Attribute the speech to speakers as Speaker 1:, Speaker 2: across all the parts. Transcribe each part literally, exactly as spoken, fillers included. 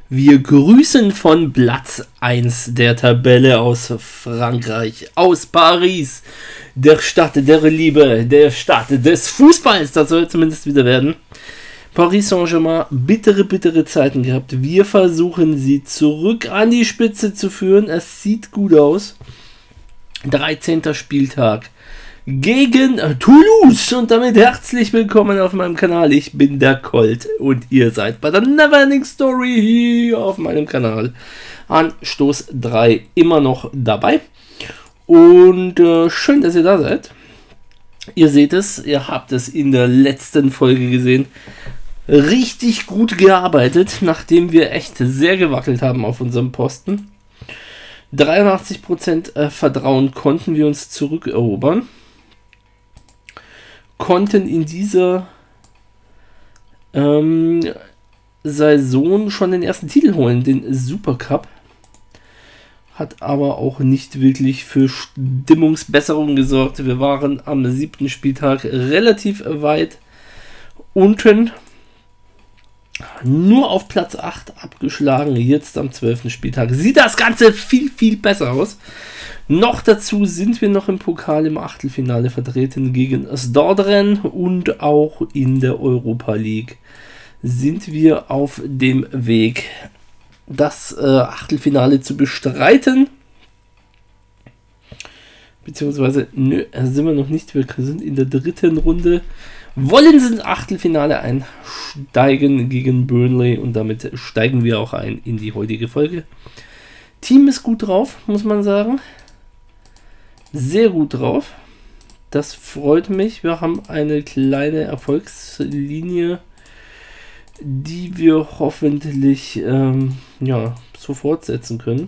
Speaker 1: Wir grüßen von Platz eins der Tabelle aus Frankreich, aus Paris, der Stadt der Liebe, der Stadt des Fußballs, das soll zumindest wieder werden. Paris Saint-Germain, bittere, bittere Zeiten gehabt. Wir versuchen sie zurück an die Spitze zu führen. Es sieht gut aus. dreizehnter Spieltag gegen Toulouse und damit herzlich willkommen auf meinem Kanal. Ich bin der Colt und ihr seid bei der Neverending Story hier auf meinem Kanal an Stoß drei immer noch dabei und äh, schön, dass ihr da seid. Ihr seht es, ihr habt es in der letzten Folge gesehen, richtig gut gearbeitet, nachdem wir echt sehr gewackelt haben auf unserem Posten. dreiundachtzig Prozent Vertrauen konnten wir uns zurückerobern. Konnten in dieser ähm, Saison schon den ersten Titel holen, den Supercup. Hat aber auch nicht wirklich für Stimmungsbesserung gesorgt. Wir waren am siebten Spieltag relativ weit unten. Nur auf Platz acht abgeschlagen. Jetzt am zwölften Spieltag sieht das Ganze viel, viel besser aus. Noch dazu sind wir noch im Pokal im Achtelfinale vertreten gegen Stordren und auch in der Europa League sind wir auf dem Weg, das äh, Achtelfinale zu bestreiten. Beziehungsweise, nö, sind wir noch nicht. Wir sind in der dritten Runde. Wollen sie ins Achtelfinale einsteigen gegen Burnley und damit steigen wir auch ein in die heutige Folge. Team ist gut drauf, muss man sagen. Sehr gut drauf. Das freut mich. Wir haben eine kleine Erfolgslinie, die wir hoffentlich ähm, ja, so fortsetzen können.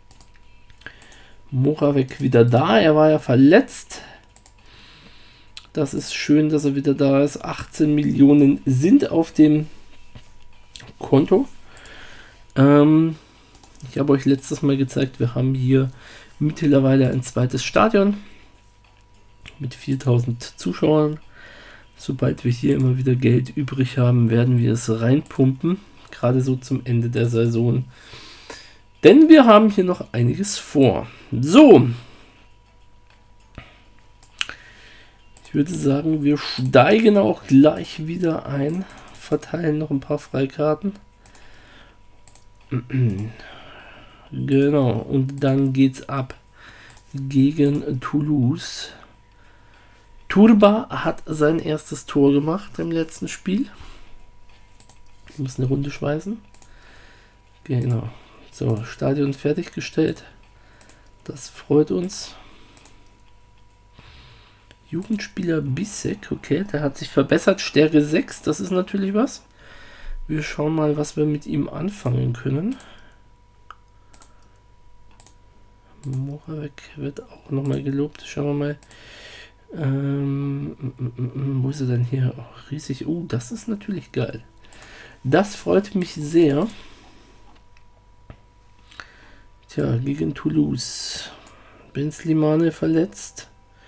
Speaker 1: Moravec wieder da. Er war ja verletzt. Das ist schön, dass er wieder da ist. achtzehn Millionen sind auf dem Konto. Ähm, ich habe euch letztes Mal gezeigt, wir haben hier mittlerweile ein zweites Stadion mit viertausend Zuschauern. Sobald wir hier immer wieder Geld übrig haben, werden wir es reinpumpen. Gerade so zum Ende der Saison. Denn wir haben hier noch einiges vor. So. Ich würde sagen, wir steigen auch gleich wieder ein. Verteilen noch ein paar Freikarten. Genau, und dann geht's ab gegen Toulouse. Turba hat sein erstes Tor gemacht im letzten Spiel. Wir müssen eine Runde schweißen. Genau. So, Stadion fertiggestellt. Das freut uns. Jugendspieler Bissek, okay, der hat sich verbessert. Stärke sechs, das ist natürlich was. Wir schauen mal, was wir mit ihm anfangen können. Moravec wird auch nochmal gelobt. Schauen wir mal. Ähm, wo ist er denn hier? Oh, riesig. Oh, das ist natürlich geil. Das freut mich sehr. Tja, gegen Toulouse. Ben Slimane verletzt.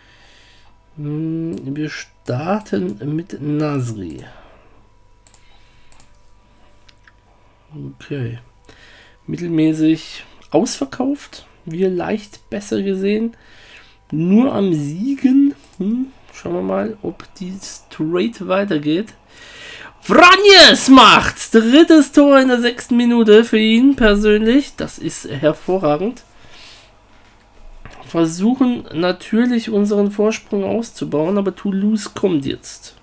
Speaker 1: Wir starten mit Nasri. Okay. Mittelmäßig ausverkauft. Wir leicht besser gesehen. Nur am Siegen. Hm, schauen wir mal, ob die straight weitergeht. Franjes macht drittes Tor in der sechsten Minute für ihn persönlich. Das ist hervorragend. Versuchen natürlich unseren Vorsprung auszubauen, aber Toulouse kommt jetzt.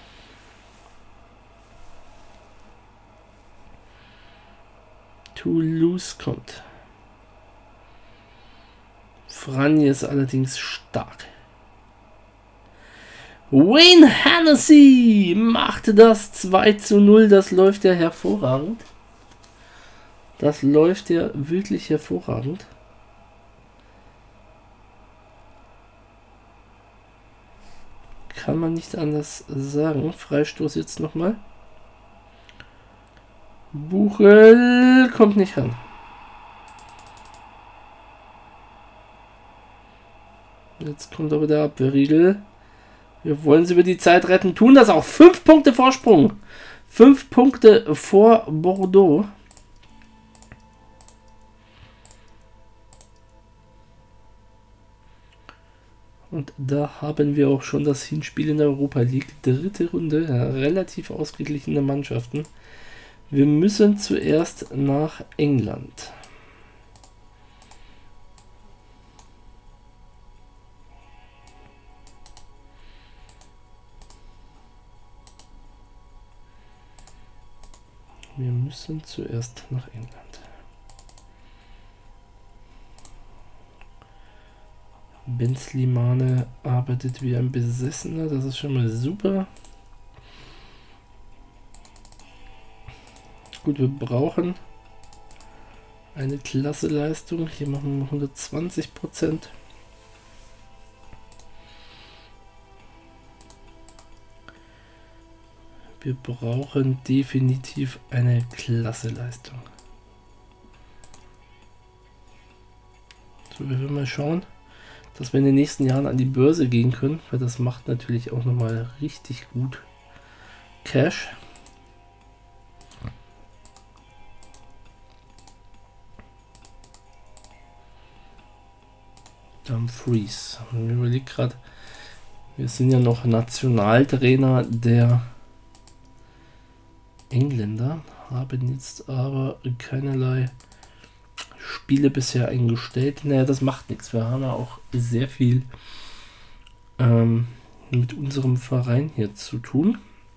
Speaker 1: Toulouse kommt. Franje ist allerdings stark. Wayne Hennessy macht das zwei zu null. Das läuft ja hervorragend. Das läuft ja wirklich hervorragend. Kann man nicht anders sagen. Freistoß jetzt nochmal. Buchel kommt nicht ran. Jetzt kommt aber der Abwehrriegel. Wir wollen sie über die Zeit retten. Tun das auch. Fünf Punkte Vorsprung. Fünf Punkte vor Bordeaux. Und da haben wir auch schon das Hinspiel in der Europa League. Dritte Runde, ja, relativ ausgeglichene Mannschaften. Wir müssen zuerst nach England. Wir müssen zuerst nach England. Ben Slimane arbeitet wie ein Besessener, das ist schon mal super. Gut, wir brauchen eine klasse Leistung. Hier machen wir hundertzwanzig Prozent. Wir brauchen definitiv eine klasse Leistung. So, wir werden mal schauen, dass wir in den nächsten Jahren an die Börse gehen können, weil das macht natürlich auch nochmal richtig gut Cash. Dumfries. Ich überlege gerade, wir sind ja noch Nationaltrainer der Engländer, haben jetzt aber keinerlei Spiele bisher eingestellt. Naja, das macht nichts. Wir haben ja auch sehr viel ähm, mit unserem Verein hier zu tun.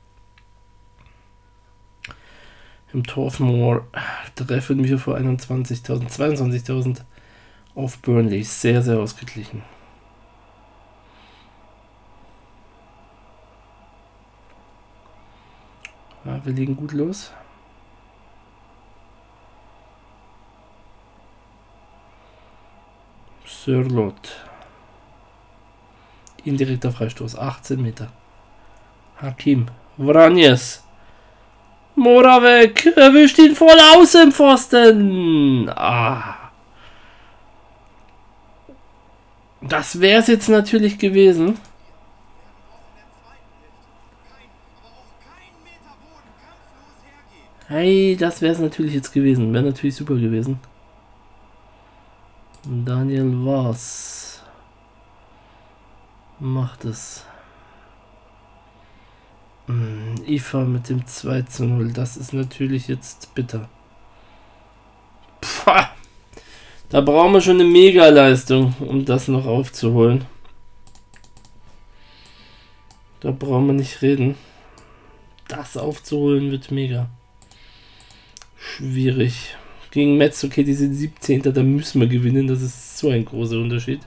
Speaker 1: Im Turf Moor treffen wir vor einundzwanzigtausend, zweiundzwanzigtausend auf Burnley. Sehr, sehr ausgeglichen. Ja, wir legen gut los. Sörloth. Indirekter Freistoß. achtzehn Meter. Hakim. Vranjes. Moravec. Erwischt ihn voll aus im Pfosten. Ah. Das wäre es jetzt natürlich gewesen. Hey, das wäre es natürlich jetzt gewesen. Wäre natürlich super gewesen. Daniel was macht es. Hm, I F A mit dem zwei zu null. Das ist natürlich jetzt bitter. Pah, da brauchen wir schon eine Mega-Leistung, um das noch aufzuholen. Da brauchen wir nicht reden. Das aufzuholen wird mega schwierig. Gegen Metz, okay, die sind siebzehnter, da müssen wir gewinnen. Das ist so ein großer Unterschied.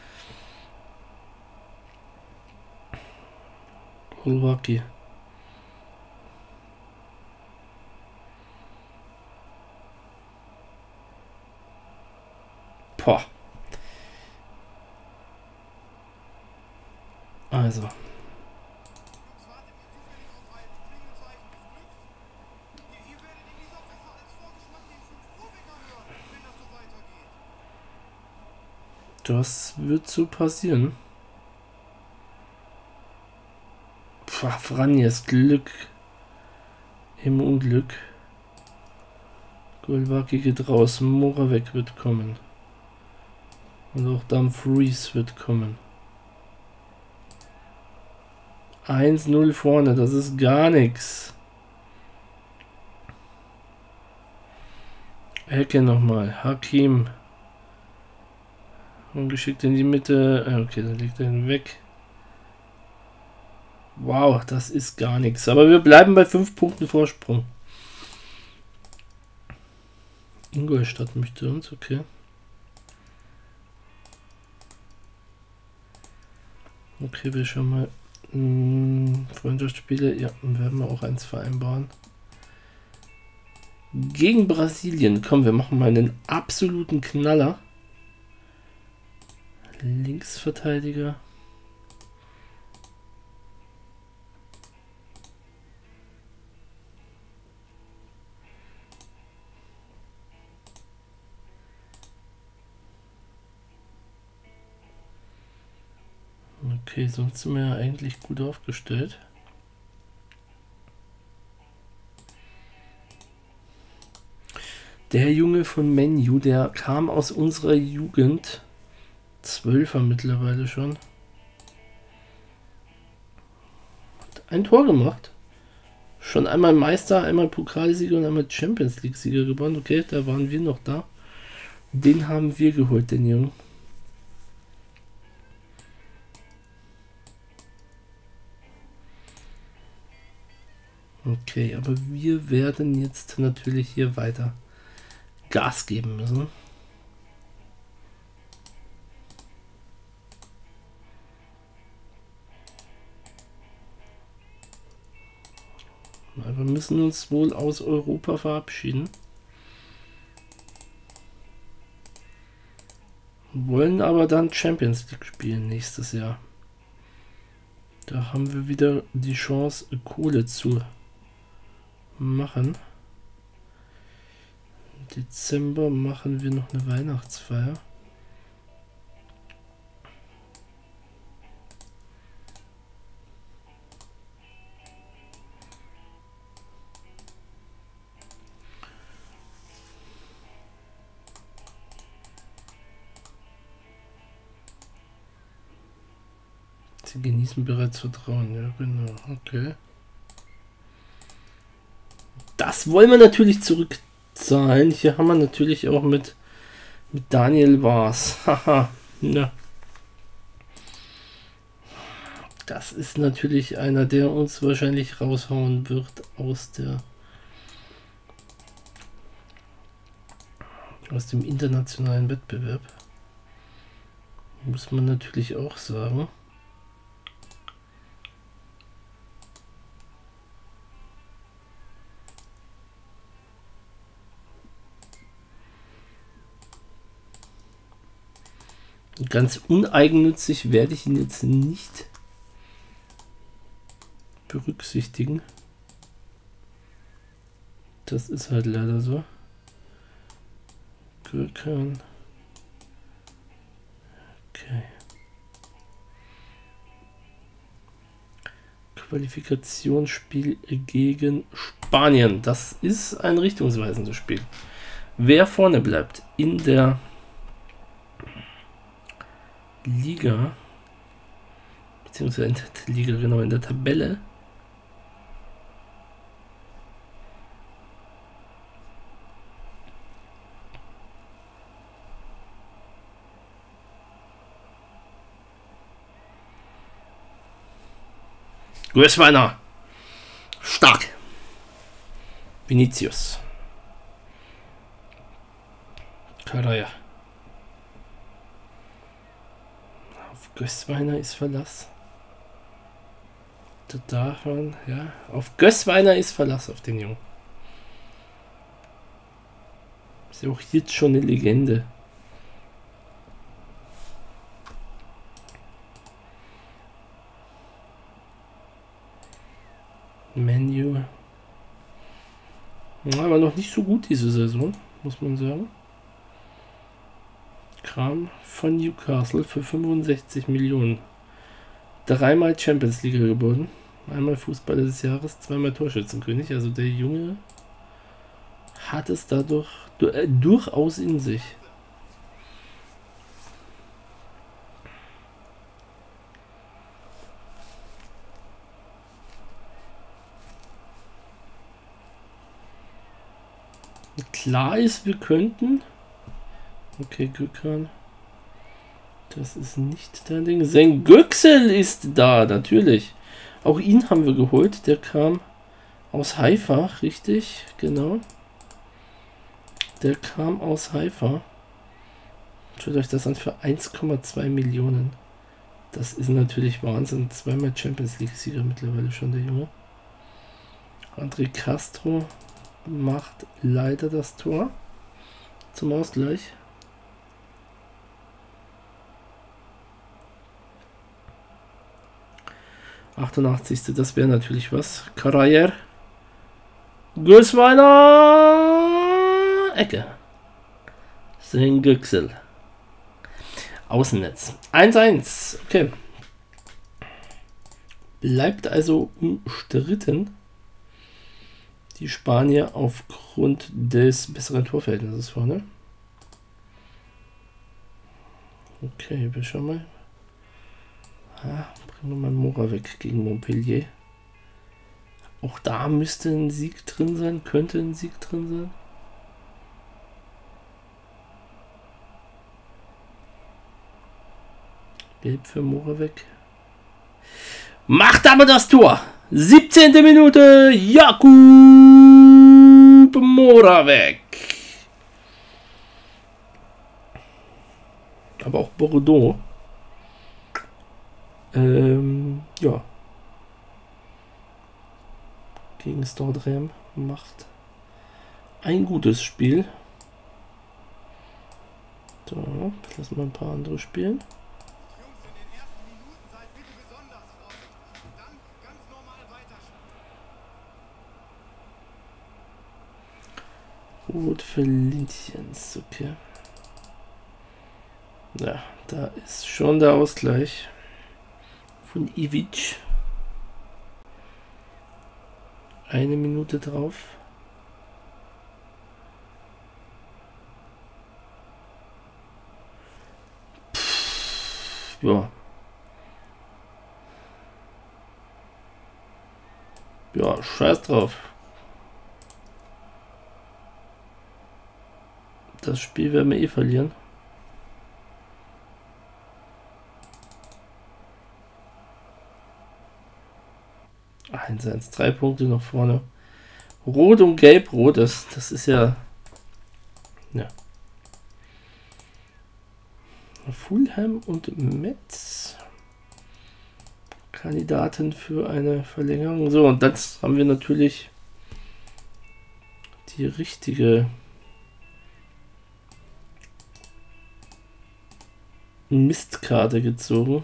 Speaker 1: Golwacki. Boah. Also. Das wird so passieren. Pah, Vranjes, Glück im Unglück. Golwacki geht raus, Moravec wird kommen. Und auch Dumfries wird kommen. eins null vorne, das ist gar nichts. Ecke nochmal, Hakim. Ungeschickt in die Mitte. Okay, dann liegt er ihn weg. Wow, das ist gar nichts. Aber wir bleiben bei fünf Punkten Vorsprung. Ingolstadt möchte uns, okay. Okay, wir schauen mal. Hm, Freundschaftsspiele, ja, dann werden wir auch eins vereinbaren. Gegen Brasilien. Komm, wir machen mal einen absoluten Knaller. Linksverteidiger. Okay, sonst sind wir ja eigentlich gut aufgestellt. Der Junge von Menu, der kam aus unserer Jugend. Zwölfer mittlerweile schon. ein Tor gemacht. Schon einmal Meister, einmal Pokalsieger und einmal Champions League Sieger gewonnen. Okay, da waren wir noch da. Den haben wir geholt, den Jungen. Okay, aber wir werden jetzt natürlich hier weiter Gas geben müssen. Wir müssen uns wohl aus Europa verabschieden. Wollen aber dann Champions League spielen nächstes Jahr. Da haben wir wieder die Chance, Kohle zu machen. Im Dezember machen wir noch eine Weihnachtsfeier. Sie genießen bereits Vertrauen, ja genau, okay. Das wollen wir natürlich zurückzahlen. Hier haben wir natürlich auch mit, mit Daniel Vaz. Haha, ja. Das ist natürlich einer, der uns wahrscheinlich raushauen wird aus der aus dem internationalen Wettbewerb. Muss man natürlich auch sagen. Ganz uneigennützig werde ich ihn jetzt nicht berücksichtigen. Das ist halt leider so. Gürkan. Okay. Qualifikationsspiel gegen Spanien. Das ist ein richtungsweisendes Spiel. Wer vorne bleibt in der Liga, beziehungsweise in der Liga, genau, in der Tabelle, Größweiner, stark, Vinicius, Karaya. Gößweiner ist Verlass. Davon, ja. Auf Gößweiner ist Verlass auf den Jungen. Ist ja auch jetzt schon eine Legende. Menu. Aber noch nicht so gut diese Saison, muss man sagen. Kam von Newcastle für fünfundsechzig Millionen. Dreimal Champions League geboren. Einmal Fußballer des Jahres, zweimal Torschützenkönig. Also der Junge hat es dadurch äh, durchaus in sich. Klar ist, wir könnten. Okay, Gökhan. Das ist nicht dein Ding. Sein Göksel ist da, natürlich. Auch ihn haben wir geholt. Der kam aus Haifa, richtig, genau. Der kam aus Haifa. Schaut euch das an für eins Komma zwei Millionen. Das ist natürlich Wahnsinn. Zweimal Champions League Sieger mittlerweile schon, der Junge. André Castro macht leider das Tor zum Ausgleich. achtundachtzigste Das wäre natürlich was. Karajer. Gößweiner. Ecke. Sein Göksel. Außennetz. eins eins. Okay. Bleibt also umstritten. Die Spanier aufgrund des besseren Torverhältnisses vorne. Okay, wir schauen mal. Ah, bringen wir mal Mora weg gegen Montpellier. Auch da müsste ein Sieg drin sein, könnte ein Sieg drin sein. Gelb für Moravec. Macht aber das Tor! siebzehnte Minute, Jakub Moravec. Aber auch Bordeaux. Ähm, ja. Gegen Stordrem macht ein gutes Spiel. So, lassen wir ein paar andere spielen. Rot für Lindjens, okay. Ja, da ist schon der Ausgleich von Ivic. Eine Minute drauf. Pff, ja. Ja, scheiß drauf. Das Spiel werden wir eh verlieren. eins eins, drei Punkte noch vorne. Rot und Gelb-Rot, das, das ist ja... Ja. Fulham und Metz. Kandidaten für eine Verlängerung. So, und das haben wir natürlich die richtige Mistkarte gezogen.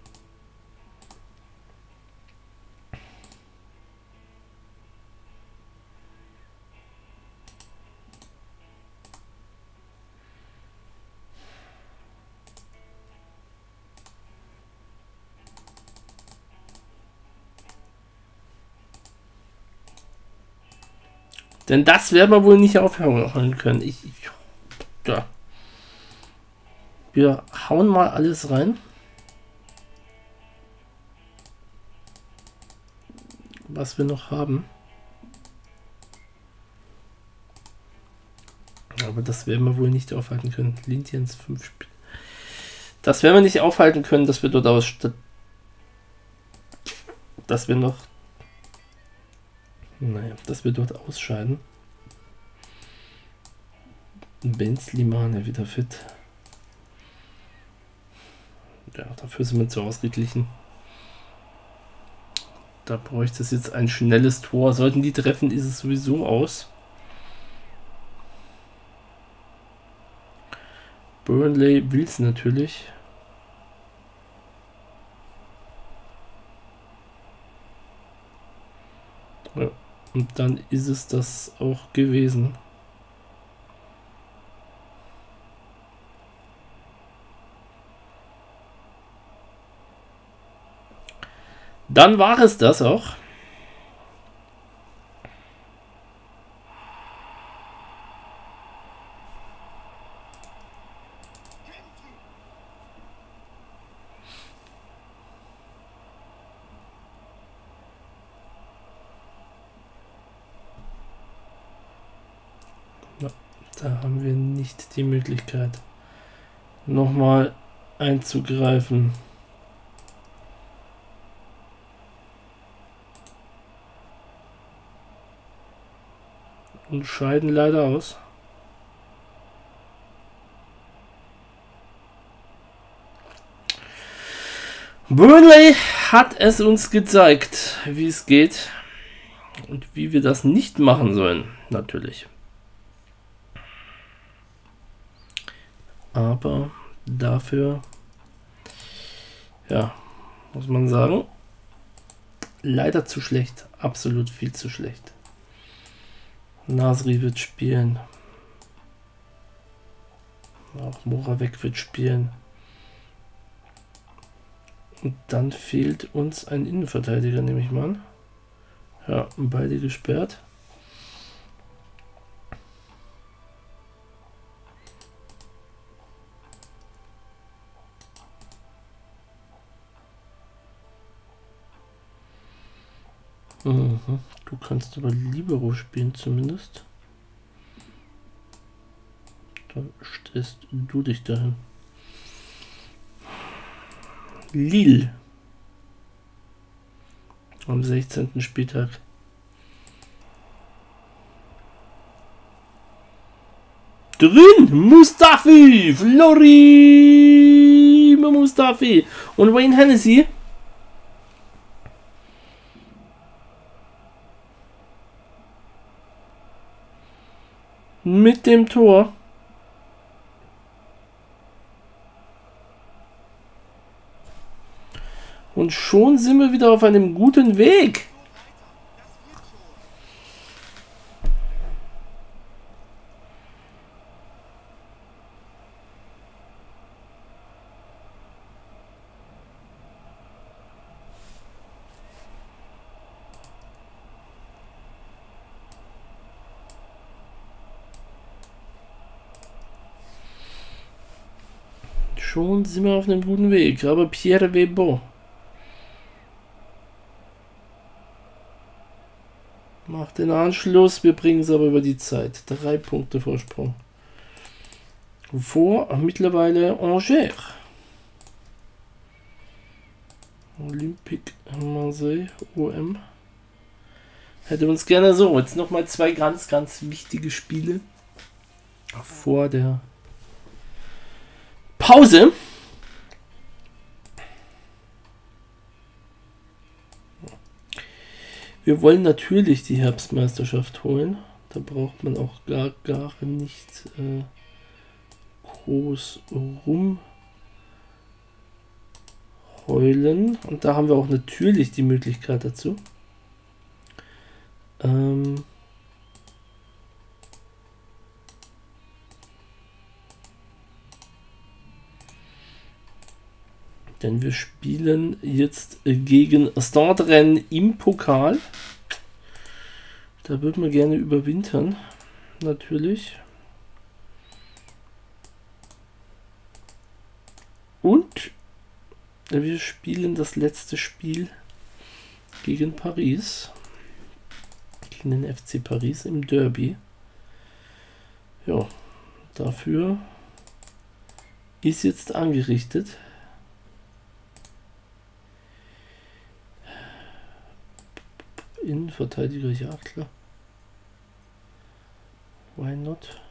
Speaker 1: Denn das werden wir wohl nicht aufhören können. Ich, ich, ja. Wir hauen mal alles rein, was wir noch haben. Aber das werden wir wohl nicht aufhalten können. Lindjens fünf Spiele. Das werden wir nicht aufhalten können, dass wir dort aus... Dass wir noch... Naja, dass wir dort ausscheiden. Ben Slimane wieder fit. Ja, dafür sind wir zu ausgeglichen. Da bräuchte es jetzt ein schnelles Tor. Sollten die treffen, ist es sowieso aus. Burnley will es natürlich. Ja, und dann ist es das auch gewesen. Dann war es das auch. Ja, da haben wir nicht die Möglichkeit, nochmal einzugreifen. Und scheiden leider aus. Burnley hat es uns gezeigt, wie es geht und wie wir das nicht machen sollen, natürlich. Aber dafür, ja, muss man sagen, leider zu schlecht, absolut viel zu schlecht. Nasri wird spielen. Auch Moravec wird spielen. Und dann fehlt uns ein Innenverteidiger, nehme ich mal an. Ja, beide gesperrt. Mhm. Du kannst aber Libero spielen zumindest. Dann stellst du dich dahin. Lille. Am sechzehnten Spieltag. Drin! Mustafi! Flori Mustafi! Und Wayne Hennessy. Mit dem Tor. Und schon sind wir wieder auf einem guten Weg. Schon sind wir auf einem guten Weg. Aber Pierre Webo macht den Anschluss. Wir bringen es aber über die Zeit. Drei Punkte Vorsprung. Vor mittlerweile Angers. Olympique Marseille, O M. Hätte uns gerne so. Jetzt nochmal zwei ganz, ganz wichtige Spiele vor der Pause. Wir wollen natürlich die Herbstmeisterschaft holen. Da braucht man auch gar, gar nicht äh, groß rumheulen. Und da haben wir auch natürlich die Möglichkeit dazu. Ähm Denn wir spielen jetzt gegen Stade Rennes im Pokal. Da würden wir gerne überwintern. Natürlich. Und wir spielen das letzte Spiel gegen Paris. Gegen den F C Paris im Derby. Ja, dafür ist jetzt angerichtet. Innenverteidiger, ja klar. Why not?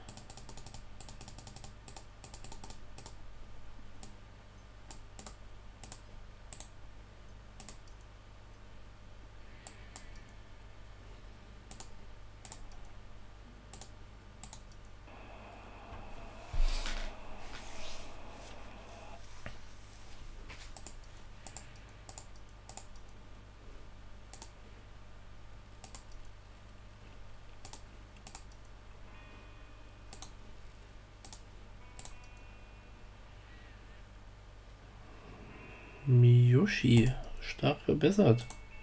Speaker 1: Miyoshi, stark verbessert.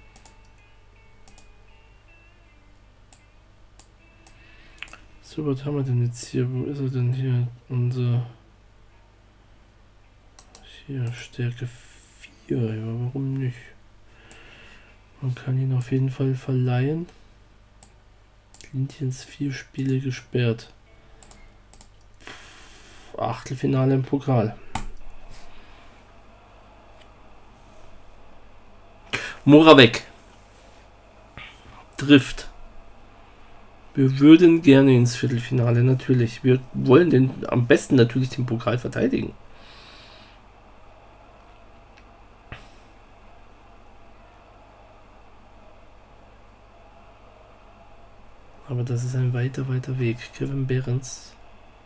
Speaker 1: So, was haben wir denn jetzt hier? Wo ist er denn hier? Unser hier Stärke vier. Ja, warum nicht? Man kann ihn auf jeden Fall verleihen. Lintiens vier Spiele gesperrt. Achtelfinale im Pokal. Moravec trifft. Wir würden gerne ins Viertelfinale, natürlich. Wir wollen den am besten natürlich den Pokal verteidigen. Aber das ist ein weiter, weiter Weg. Kevin Behrens.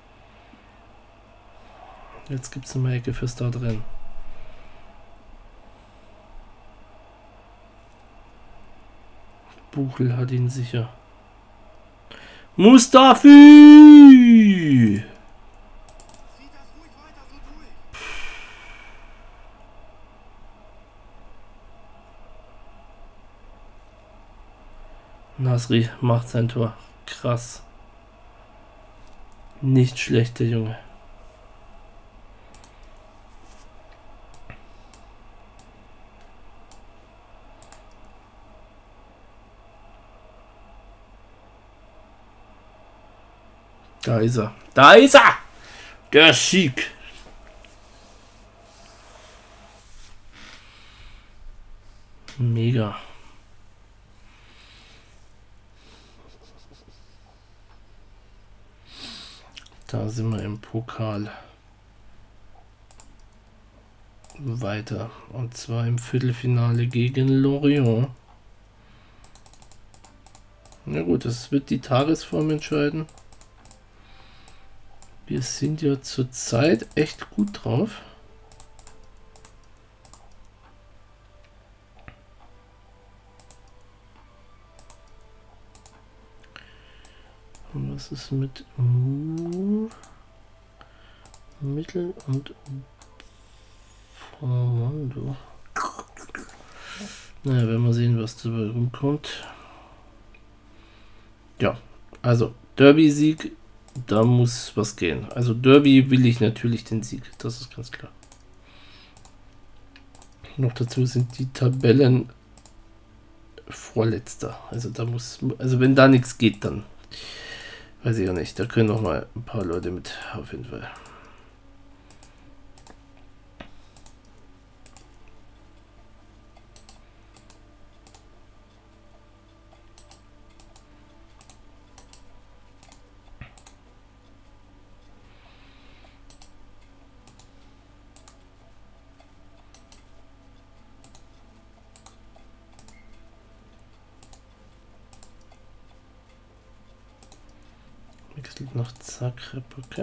Speaker 1: Jetzt gibt es eine Ecke für Stade Rennes. Buchel hat ihn sicher. Mustafi! Nasri macht sein Tor. Krass. Nicht schlecht, der Junge. Da ist er. Da ist er! Der Sieg. Mega. Da sind wir im Pokal. Weiter. Und zwar im Viertelfinale gegen Lorient. Na gut, das wird die Tagesform entscheiden. Wir sind ja zurzeit echt gut drauf. Und was ist mit uh, Mittel und Formando? Naja, werden wir sehen, was dabei rumkommt. Ja, also Derby-Sieg, da muss was gehen. Also Derby will ich natürlich den Sieg, das ist ganz klar. Noch dazu sind die Tabellen vorletzter. Also da muss, also wenn da nichts geht, dann weiß ich ja nicht. Da können noch mal ein paar Leute mit auf jeden Fall. Wechselt nach Zagreb, okay.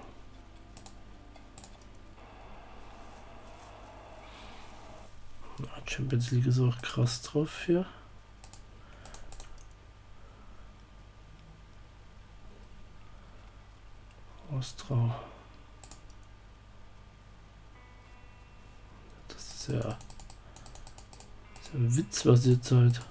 Speaker 1: Champions League ist auch krass drauf hier. Ostrau. Das ist ja, das ist ja ein Witz, was ihr zahlt.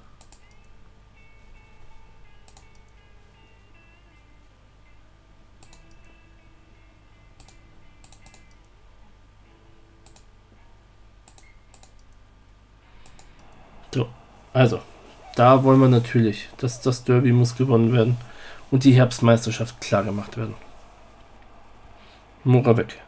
Speaker 1: So, also, da wollen wir natürlich, dass das Derby muss gewonnen werden und die Herbstmeisterschaft klar gemacht werden. Mora weg.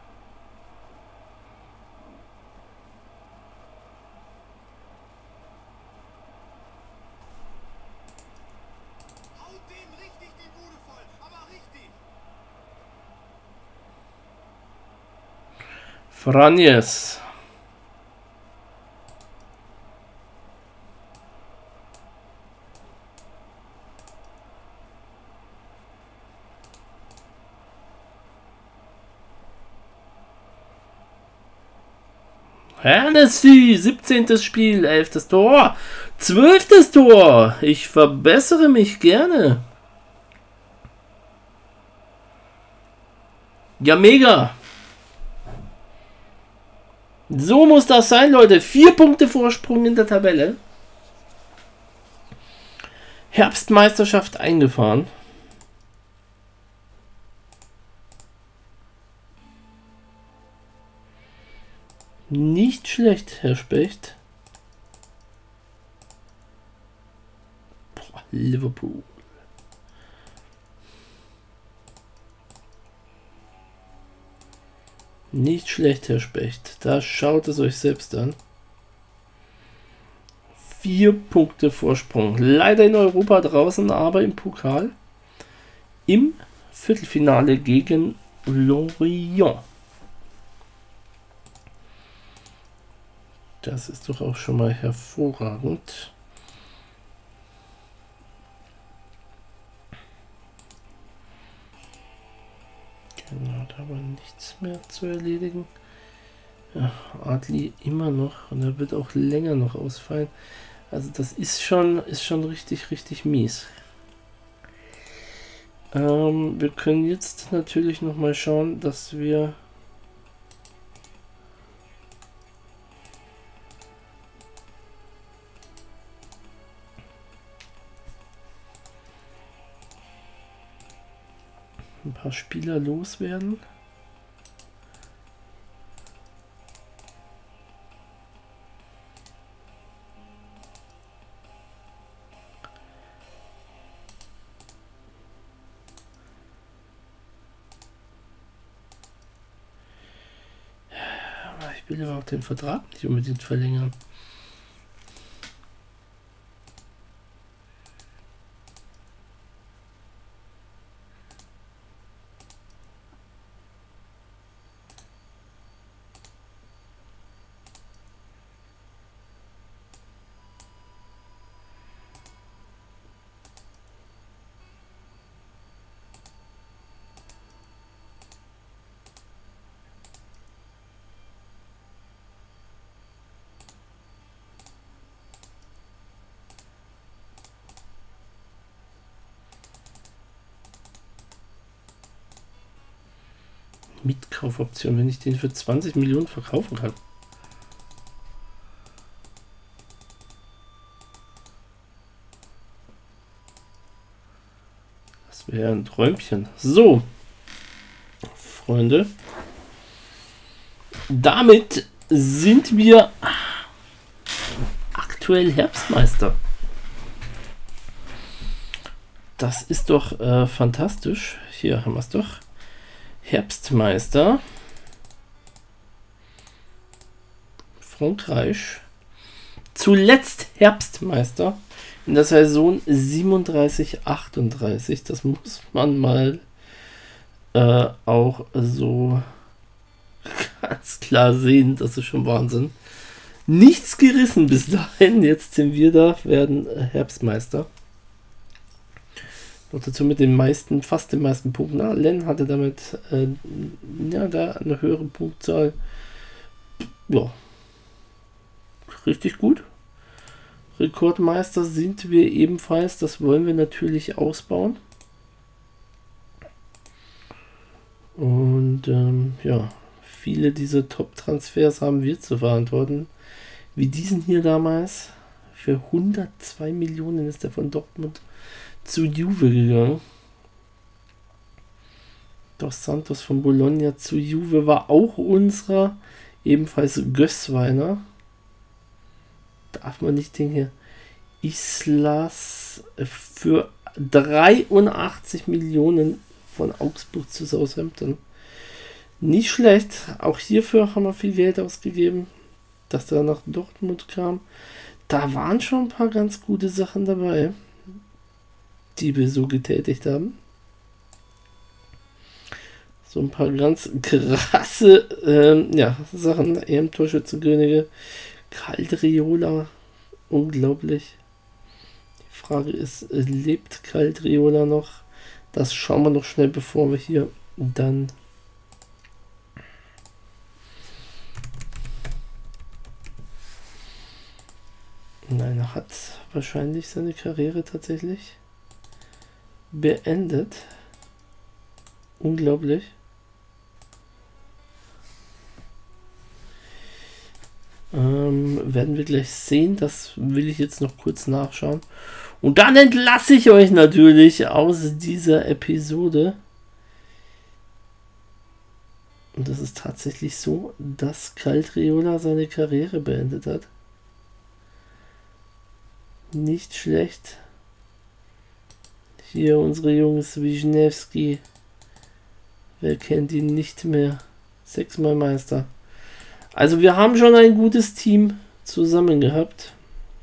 Speaker 1: Franjes. Hennessy, siebzehntes Spiel, elftes Tor, zwölftes Tor. Ich verbessere mich gerne. Ja, mega. So muss das sein, Leute. Vier Punkte Vorsprung in der Tabelle. Herbstmeisterschaft eingefahren. Nicht schlecht, Herr Specht. Boah, Liverpool. Nicht schlecht, Herr Specht. Da schaut es euch selbst an. Vier Punkte Vorsprung. Leider in Europa draußen, aber im Pokal. Im Viertelfinale gegen Lorient. Das ist doch auch schon mal hervorragend. Genau, da war nichts mehr zu erledigen. Ja, Adli immer noch und er wird auch länger noch ausfallen. Also das ist schon, ist schon richtig, richtig mies. Ähm, wir können jetzt natürlich noch mal schauen, dass wir ein paar Spieler loswerden. Ich will aber auch den Vertrag nicht unbedingt verlängern. Mitkaufoption, wenn ich den für zwanzig Millionen verkaufen kann. Das wäre ein Träumchen. So, Freunde. Damit sind wir aktuell Herbstmeister. Das ist doch äh, fantastisch. Hier haben wir es doch. Herbstmeister. Frankreich. Zuletzt Herbstmeister in der Saison siebenunddreißig achtunddreißig. Das muss man mal äh, auch so ganz klar sehen. Das ist schon Wahnsinn. Nichts gerissen bis dahin. Jetzt sind wir da, werden Herbstmeister. Noch dazu mit den meisten, fast den meisten Punkten. Ah, Len hatte damit äh, ja, da eine höhere Punktzahl. Ja, richtig gut. Rekordmeister sind wir ebenfalls. Das wollen wir natürlich ausbauen. Und ähm, ja, viele dieser Top-Transfers haben wir zu verantworten. Wie diesen hier damals. Für hundertzwei Millionen ist der von Dortmund zu Juve gegangen. Dos Santos von Bologna zu Juve war auch unserer. Ebenfalls Gößweiner. Darf man nicht den hier. Islas für dreiundachtzig Millionen von Augsburg zu Southampton. Nicht schlecht. Auch hierfür haben wir viel Geld ausgegeben, dass der nach Dortmund kam. Da waren schon ein paar ganz gute Sachen dabei, die wir so getätigt haben. So ein paar ganz krasse ähm, ja, Sachen. E M-Torschützenkönige. Caldriola. Unglaublich. Die Frage ist, lebt Caldriola noch? Das schauen wir noch schnell, bevor wir hier dann Nein, er hat wahrscheinlich seine Karriere tatsächlich beendet. Unglaublich. Ähm, werden wir gleich sehen. Das will ich jetzt noch kurz nachschauen. Und dann entlasse ich euch natürlich aus dieser Episode. Und das ist tatsächlich so, dass Caldriola seine Karriere beendet hat. Nicht schlecht. Hier unsere Jungs Wisniewski. Wer kennt ihn nicht mehr? Sechsmal Meister. Also wir haben schon ein gutes Team zusammen gehabt.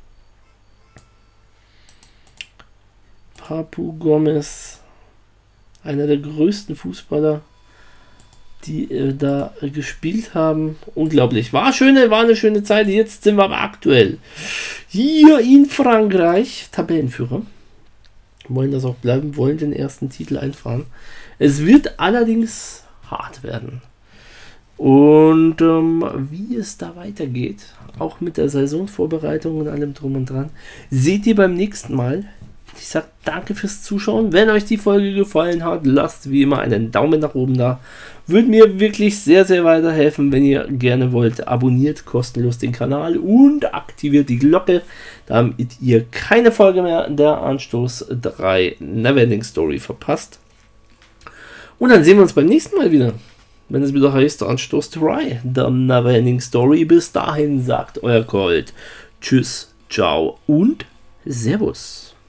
Speaker 1: Papu Gomez. Einer der größten Fußballer, die äh, da äh, gespielt haben. Unglaublich. War, schöne, war eine schöne Zeit. Jetzt sind wir aber aktuell hier in Frankreich Tabellenführer. Wollen das auch bleiben, wollen den ersten Titel einfahren. Es wird allerdings hart werden. Und ähm, wie es da weitergeht, auch mit der Saisonvorbereitung und allem drum und dran, seht ihr beim nächsten Mal. Ich sage danke fürs Zuschauen. Wenn euch die Folge gefallen hat, lasst wie immer einen Daumen nach oben da. Würde mir wirklich sehr, sehr weiterhelfen. Wenn ihr gerne wollt, abonniert kostenlos den Kanal und aktiviert die Glocke, damit ihr keine Folge mehr der Anstoß drei Neverending Story verpasst. Und dann sehen wir uns beim nächsten Mal wieder, wenn es wieder heißt Anstoß drei der Neverending Story. Bis dahin sagt euer Colt. Tschüss, ciao und Servus.